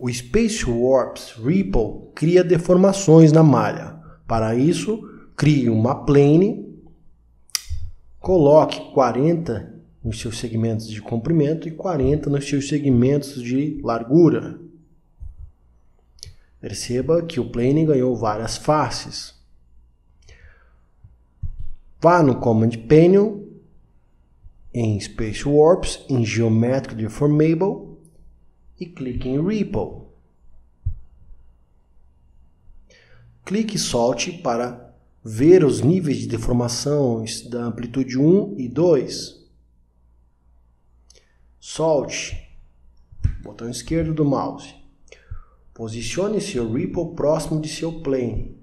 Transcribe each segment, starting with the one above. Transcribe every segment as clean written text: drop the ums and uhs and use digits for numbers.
O Space Warps Ripple cria deformações na malha. Para isso, crie uma plane, coloque 40 nos seus segmentos de comprimento e 40 nos seus segmentos de largura. Perceba que o plane ganhou várias faces. Vá no Command Panel, em Space Warps, em Geometric Deformable e clique em Ripple. Clique e solte para ver os níveis de deformações da amplitude 1 e 2. Solte, botão esquerdo do mouse. Posicione seu Ripple próximo de seu plane.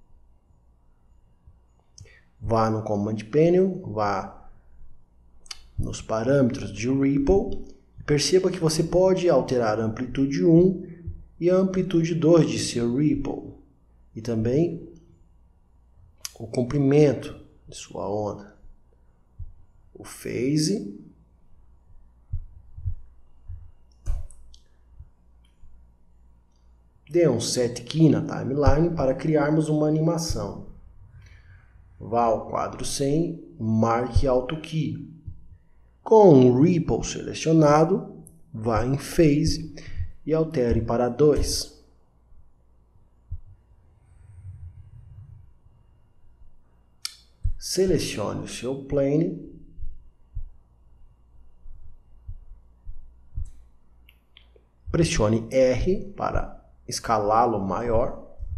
Vá no Command Panel, vá nos parâmetros de Ripple. Perceba que você pode alterar a amplitude 1 e a amplitude 2 de seu Ripple. E também o comprimento de sua onda. O Phase. Dê um Set Key na timeline para criarmos uma animação. Vá ao quadro 100, marque Auto Key. Com o Ripple selecionado, vá em Phase e altere para 2. Selecione o seu plane. Pressione R para escalá-lo maior.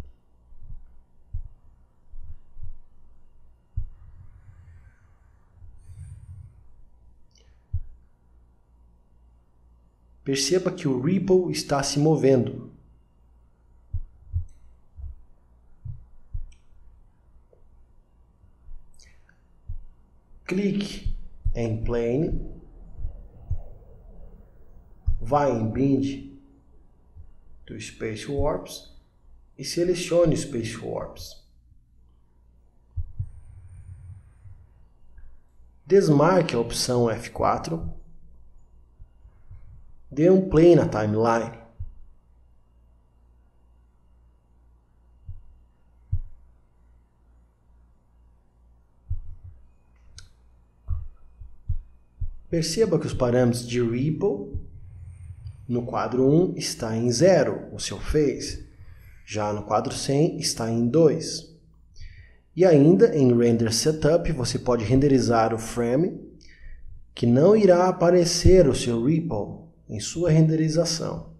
Perceba que o Ripple está se movendo. Clique em Plane. Vá em Bind do Space Warps e selecione Space Warps. Desmarque a opção F4. Dê um play na timeline. Perceba que os parâmetros de Ripple no quadro 1 está em 0, o seu Phase. Já no quadro 100 está em 2. E ainda em Render Setup você pode renderizar o frame que não irá aparecer o seu Ripple em sua renderização.